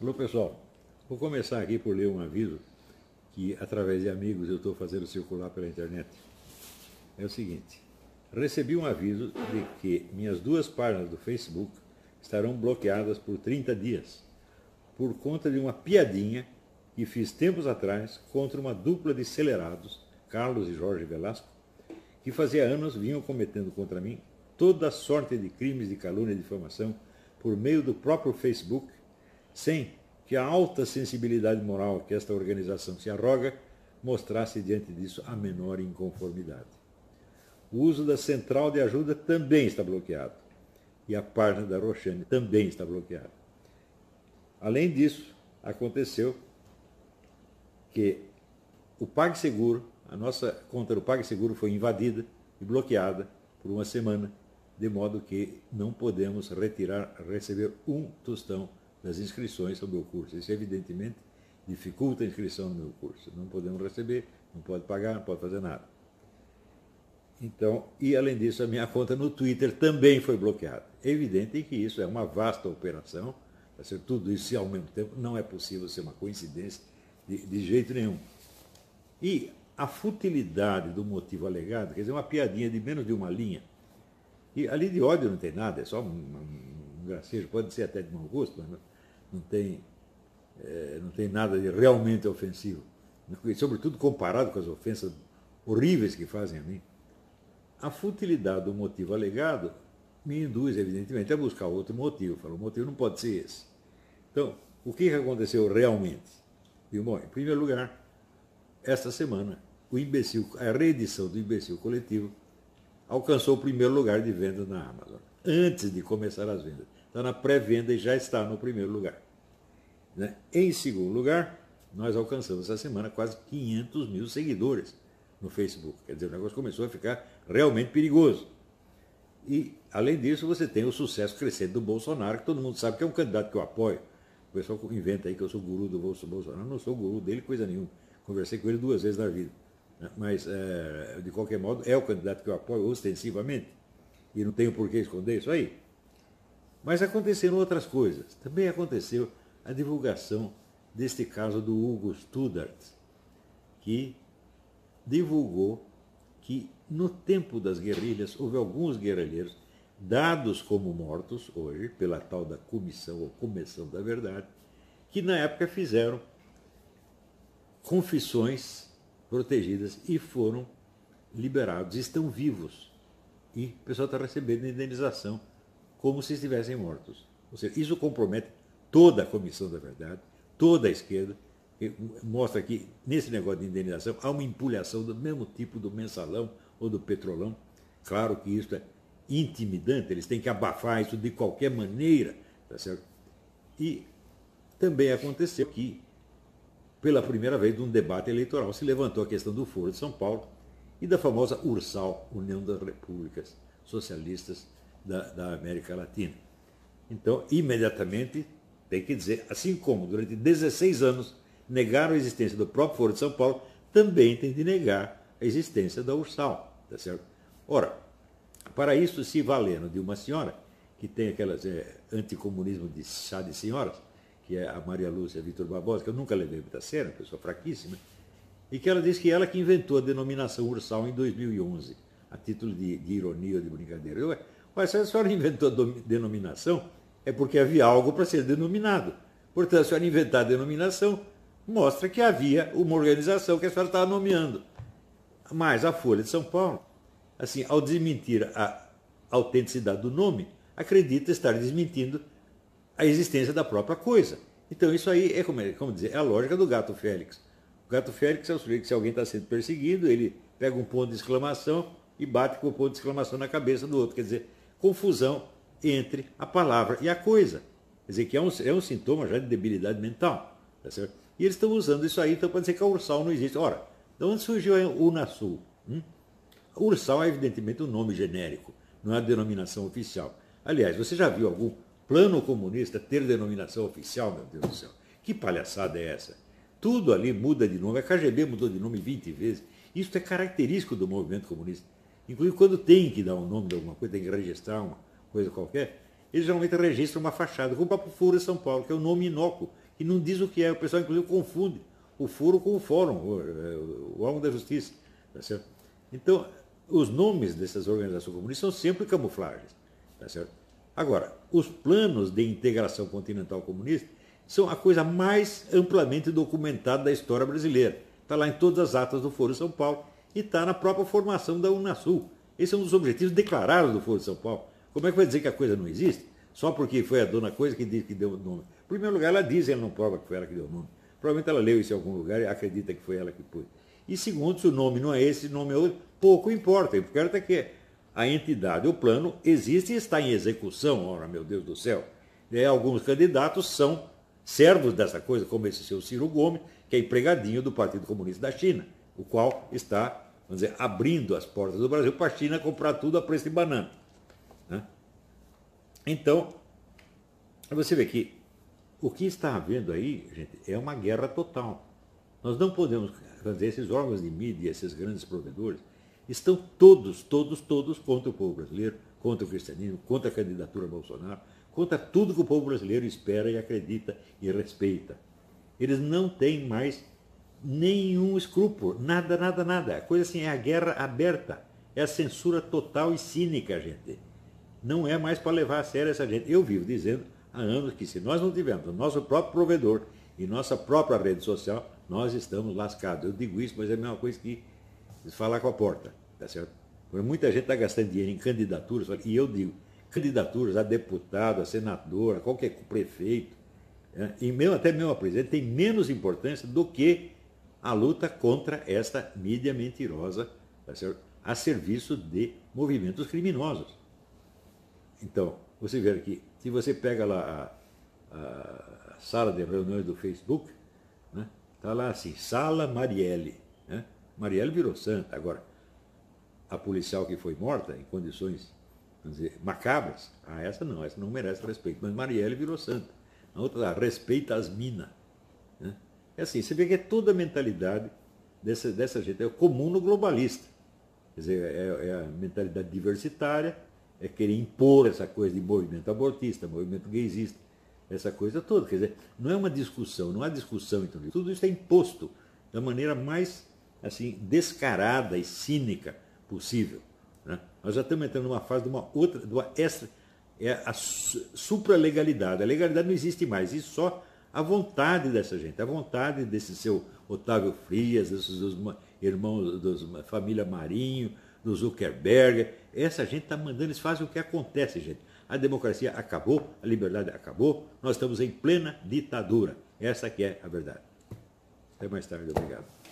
Alô pessoal, vou começar aqui por ler um aviso que através de amigos eu estou fazendo circular pela internet. É o seguinte, recebi um aviso de que minhas duas páginas do Facebook estarão bloqueadas por 30 dias, por conta de uma piadinha que fiz tempos atrás contra uma dupla de acelerados, Carlos e Jorge Velasco, que fazia anos vinham cometendo contra mim toda sorte de crimes de calúnia e difamação por meio do próprio Facebook, sem que a alta sensibilidade moral que esta organização se arroga mostrasse diante disso a menor inconformidade. O uso da central de ajuda também está bloqueado, e a página da Roxane também está bloqueada. Além disso, aconteceu que o PagSeguro, a nossa conta do PagSeguro foi invadida e bloqueada por uma semana, de modo que não podemos receber um tostão das inscrições ao meu curso. Isso, evidentemente, dificulta a inscrição no meu curso. Não podemos receber, não pode pagar, não pode fazer nada. Então, e além disso, a minha conta no Twitter também foi bloqueada. É evidente que isso é uma vasta operação, para ser tudo isso ao mesmo tempo, não é possível ser uma coincidência de jeito nenhum. E a futilidade do motivo alegado, quer dizer, uma piadinha de menos de uma linha, e ali de ódio não tem nada, é só um gracejo, pode ser até de mau gosto, mas não tem nada de realmente ofensivo. E, sobretudo comparado com as ofensas horríveis que fazem a mim. A futilidade do motivo alegado me induz, evidentemente, a buscar outro motivo. Falo, o motivo não pode ser esse. Então, o que aconteceu realmente? E, bom, em primeiro lugar, esta semana, a reedição do Imbecil Coletivo alcançou o primeiro lugar de venda na Amazon, antes de começar as vendas. Está na pré-venda e já está no primeiro lugar. Em segundo lugar, nós alcançamos essa semana quase 500 mil seguidores no Facebook. Quer dizer, o negócio começou a ficar realmente perigoso. E, além disso, você tem o sucesso crescente do Bolsonaro, que todo mundo sabe que é um candidato que eu apoio. O pessoal inventa aí que eu sou guru do Bolsonaro. Eu não sou guru dele, coisa nenhuma. Conversei com ele 2 vezes na vida. Mas, de qualquer modo, é o candidato que eu apoio ostensivamente. E não tenho por que esconder isso aí. Mas aconteceram outras coisas. Também aconteceu a divulgação deste caso do Hugo Studart, que divulgou que no tempo das guerrilhas houve alguns guerrilheiros dados como mortos hoje pela tal da comissão ou comissão da verdade, que na época fizeram confissões protegidas e foram liberados, estão vivos. E o pessoal está recebendo indenização como se estivessem mortos. Ou seja, isso compromete toda a comissão da verdade, toda a esquerda, que mostra que nesse negócio de indenização há uma empulhação do mesmo tipo do mensalão ou do petrolão. Claro que isso é intimidante, eles têm que abafar isso de qualquer maneira. Tá certo? E também aconteceu que, pela primeira vez num debate eleitoral, se levantou a questão do Foro de São Paulo e da famosa URSAL, União das Repúblicas Socialistas da América Latina. Então, imediatamente, tem que dizer, assim como durante 16 anos negaram a existência do próprio Foro de São Paulo, também tem de negar a existência da URSAL. Tá certo? Ora, para isso se valendo de uma senhora, que tem aquelas anticomunismo de chá de senhoras, que é a Maria Lúcia Vitor Barbosa, que eu nunca levei muita sério, uma pessoa fraquíssima, e que ela disse que ela que inventou a denominação URSAL em 2011, a título de ironia ou de brincadeira. Mas se a senhora inventou a denominação, é porque havia algo para ser denominado. Portanto, a senhora inventar a denominação mostra que havia uma organização que a senhora estava nomeando. Mas a Folha de São Paulo, assim, ao desmentir a autenticidade do nome, acredita estar desmentindo a existência da própria coisa. Então isso aí é, como dizer, é a lógica do gato Félix. O gato Félix é o sujeito que, se alguém está sendo perseguido, ele pega um ponto de exclamação e bate com o ponto de exclamação na cabeça do outro. Quer dizer, confusão entre a palavra e a coisa. Quer dizer, que é um sintoma já de debilidade mental. Tá certo? E eles estão usando isso aí, então pode dizer que a URSAL não existe. Ora, de onde surgiu a UNASUL? A URSAL é evidentemente um nome genérico, não é a denominação oficial. Aliás, você já viu algum plano comunista ter denominação oficial, meu Deus do céu? Que palhaçada é essa? Tudo ali muda de nome. A KGB mudou de nome 20 vezes. Isso é característico do movimento comunista. Inclusive, quando tem que dar um nome de alguma coisa, tem que registrar uma coisa qualquer, eles geralmente registram uma fachada, como o próprio Foro de São Paulo, que é um nome inócuo, e não diz o que é. O pessoal, inclusive, confunde o foro com o fórum, o órgão da justiça. Tá certo? Então, os nomes dessas organizações comunistas são sempre camuflagens. Tá certo? Agora, os planos de integração continental comunista são a coisa mais amplamente documentada da história brasileira. Está lá em todas as atas do Foro de São Paulo e está na própria formação da Unasul. Esse é um dos objetivos declarados do Foro de São Paulo. Como é que vai dizer que a coisa não existe? Só porque foi a dona Coisa que disse que deu o nome. Em primeiro lugar, ela diz, ela não prova que foi ela que deu o nome. Provavelmente ela leu isso em algum lugar e acredita que foi ela que pôs. E segundo, se o nome não é esse, o nome é outro, pouco importa. O que importa é que a entidade, o plano, existe e está em execução. Ora, meu Deus do céu. E alguns candidatos são servos dessa coisa, como esse seu Ciro Gomes, que é empregadinho do Partido Comunista da China, o qual está, vamos dizer, abrindo as portas do Brasil para a China comprar tudo a preço de banana. Né? Então, você vê que o que está havendo aí, gente, é uma guerra total. Nós não podemos fazer, esses órgãos de mídia, esses grandes provedores, estão todos contra o povo brasileiro, contra o cristianismo, contra a candidatura a Bolsonaro, contra tudo que o povo brasileiro espera e acredita e respeita. Eles não têm mais nenhum escrúpulo, nada. A coisa assim, é a guerra aberta, é a censura total e cínica, gente. Não é mais para levar a sério essa gente. Eu vivo dizendo há anos que se nós não tivermos o nosso próprio provedor e nossa própria rede social, nós estamos lascados. Eu digo isso, mas é a mesma coisa que falar com a porta, tá certo? Porque muita gente está gastando dinheiro em candidaturas, e eu digo, candidaturas a deputado, a senador, a qualquer prefeito, e até mesmo a presidente, tem menos importância do que a luta contra esta mídia mentirosa, tá certo? A serviço de movimentos criminosos. Então, você vê aqui, se você pega lá a sala de reuniões do Facebook, né, tá lá assim, Sala Marielle. Né? Marielle virou santa. Agora, a policial que foi morta em condições, vamos dizer, macabras, essa não merece respeito. Mas Marielle virou santa. A outra, respeita as minas. Né? É assim, você vê que é toda a mentalidade dessa gente, é comum no globalista. Quer dizer, é a mentalidade diversitária, é querer impor essa coisa de movimento abortista, movimento gaysista, essa coisa toda. Quer dizer, não é uma discussão, não há discussão entre tudo isso é imposto da maneira mais assim, descarada e cínica possível. Né? Nós já estamos entrando numa fase de uma outra, é a supralegalidade. A legalidade não existe mais, existe só a vontade dessa gente, a vontade desse seu Otávio Frias, desses irmãos da família Marinho, do Zuckerberg. Essa gente está mandando, eles fazem o que acontece, gente. A democracia acabou, a liberdade acabou, nós estamos em plena ditadura. Essa que é a verdade. Até mais tarde, obrigado.